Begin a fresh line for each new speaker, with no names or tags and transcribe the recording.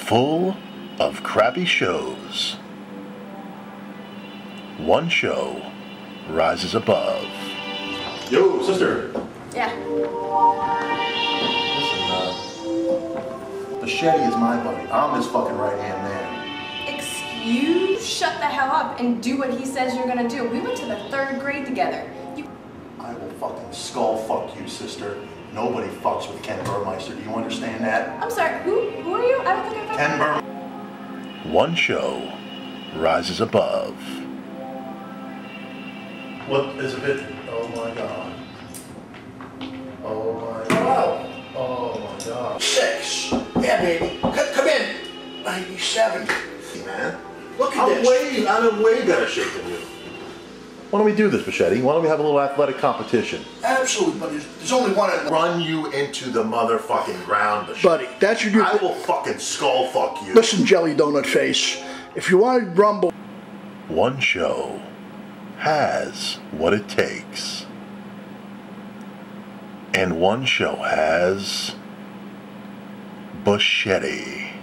full of crappy shows. One show rises above.
Yo, sister.
Yeah.
Listen, Machete is my buddy. I'm his fucking right-hand man.
Excuse? Shut the hell up and do what he says you're gonna do. We went to the 3rd grade together.
I will fucking skull fuck you, sister. Nobody fucks with Ken Burmeister. Do you understand that?
I'm sorry, who are you? I don't think I've
Ken Burmeister.
One show rises above.
What is a bit? Oh my god. Oh my god. Oh my god.
6. Yeah, baby. Come in. 97. Man, look at
I'm in way better shape than you.
Why don't we do this, Machete? Why don't we have a little athletic competition?
Absolutely, but there's only one.
Run you into the motherfucking ground, Machete.
Buddy, that's your.
I will fucking skull fuck you.
Listen, Jelly Donut Face. If you wanted Rumble.
One show has what it takes. And one show has Machete.